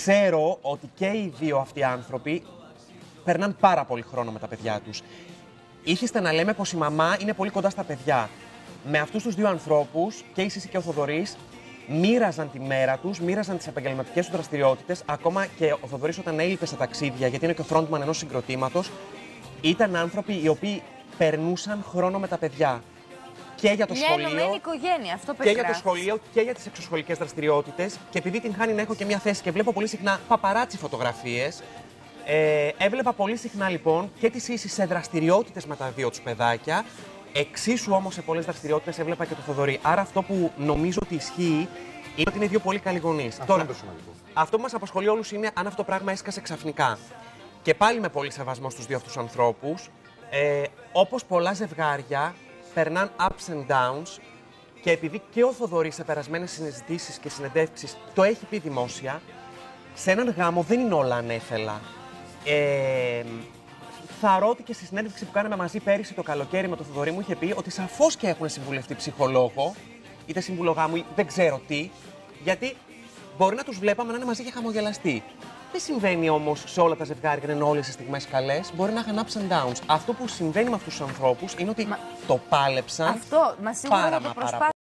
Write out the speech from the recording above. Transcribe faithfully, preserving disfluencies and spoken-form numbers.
ξέρω ότι και οι δύο αυτοί άνθρωποι περνάνε πάρα πολύ χρόνο με τα παιδιά τους. Ήθιστε να λέμε πως η μαμά είναι πολύ κοντά στα παιδιά. Με αυτούς τους δύο ανθρώπους, και η Σύση και ο Θοδωρής, μοίραζαν τη μέρα τους, μοίραζαν τις επαγγελματικές τους δραστηριότητες. Ακόμα και ο Θοδωρής, όταν έλειπε σε ταξίδια, γιατί είναι και ο frontman ενός συγκροτήματος, ήταν άνθρωποι οι οποίοι περνούσαν χρόνο με τα παιδιά. Και για το Μια σχολείο. ενωμένη οικογένεια, αυτό Και για το σχολείο και για τις εξωσχολικές δραστηριότητες. Και επειδή την χάνει να έχω και μια θέση και βλέπω πολύ συχνά παπαράτσι φωτογραφίες, ε, έβλεπα πολύ συχνά λοιπόν και τη Σύση σε δραστηριότητες με τα δύο τους παιδάκια. Εξίσου όμως σε πολλές δραστηριότητες έβλεπα και το Θοδωρή. Άρα αυτό που νομίζω ότι ισχύει είναι ότι είναι δύο πολύ καλοί γονείς. Αυτό Τώρα, είναι το σημαντικό. Αυτό που μας απασχολεί όλους είναι αν αυτό το πράγμα έσκασε ξαφνικά. Και πάλι με πολύ σεβασμό στους δύο αυτούς ανθρώπους, ε, όπως πολλά ζευγάρια περνάνε ups and downs, και επειδή και ο Θοδωρής σε περασμένες συζητήσεις και συνεντεύξεις το έχει πει δημόσια, σε έναν γάμο δεν είναι όλα ανέφελα. Ε, Θαρώ ότι και στη συνέντευξη που κάναμε μαζί πέρυσι το καλοκαίρι με τον Θοδωρή μου είχε πει ότι σαφώς και έχουν συμβουλευτεί ψυχολόγο, είτε σύμβουλο γάμου ή δεν ξέρω τι, γιατί μπορεί να τους βλέπαμε να είναι μαζί και χαμογελαστοί. Δεν συμβαίνει όμως σε όλα τα ζευγάρια να είναι όλες οι στιγμές καλές, μπορεί να έχουν ups and downs. Αυτό που συμβαίνει με αυτούς τους ανθρώπους είναι ότι Μα... το πάλεψαν αυτό, μα σίγουρα πάρα, θα το πάρα πολύ.